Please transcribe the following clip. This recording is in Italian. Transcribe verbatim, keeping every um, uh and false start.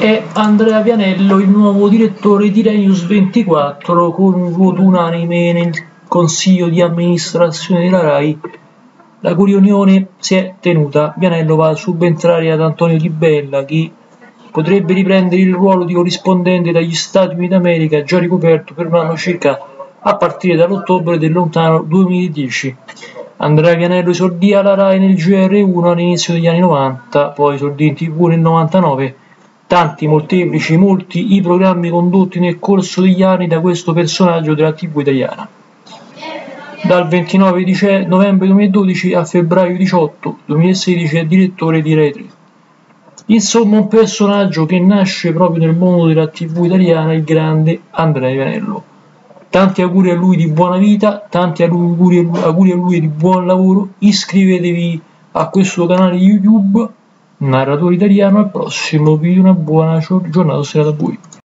È Andrea Vianello il nuovo direttore di Rai News ventiquattro, con un voto unanime nel consiglio di amministrazione della Rai. La cui riunione si è tenuta. Vianello va a subentrare ad Antonio Di Bella, che potrebbe riprendere il ruolo di corrispondente dagli Stati Uniti d'America, già ricoperto per un anno circa a partire dall'ottobre del lontano duemiladieci. Andrea Vianello esordì alla Rai nel G R uno all'inizio degli anni novanta, poi esordì in tv nel novantanove. Tanti, molteplici, molti i programmi condotti nel corso degli anni da questo personaggio della tivù italiana. Dal ventinove novembre duemiladodici a febbraio diciotto duemilasedici è direttore di Rai tre. Insomma, un personaggio che nasce proprio nel mondo della tivù italiana, il grande Andrea Vianello. Tanti auguri a lui di buona vita, tanti auguri a lui di buon lavoro. Iscrivetevi a questo canale YouTube Narratore Italiano. Al prossimo video, una buona giornata o serata a voi.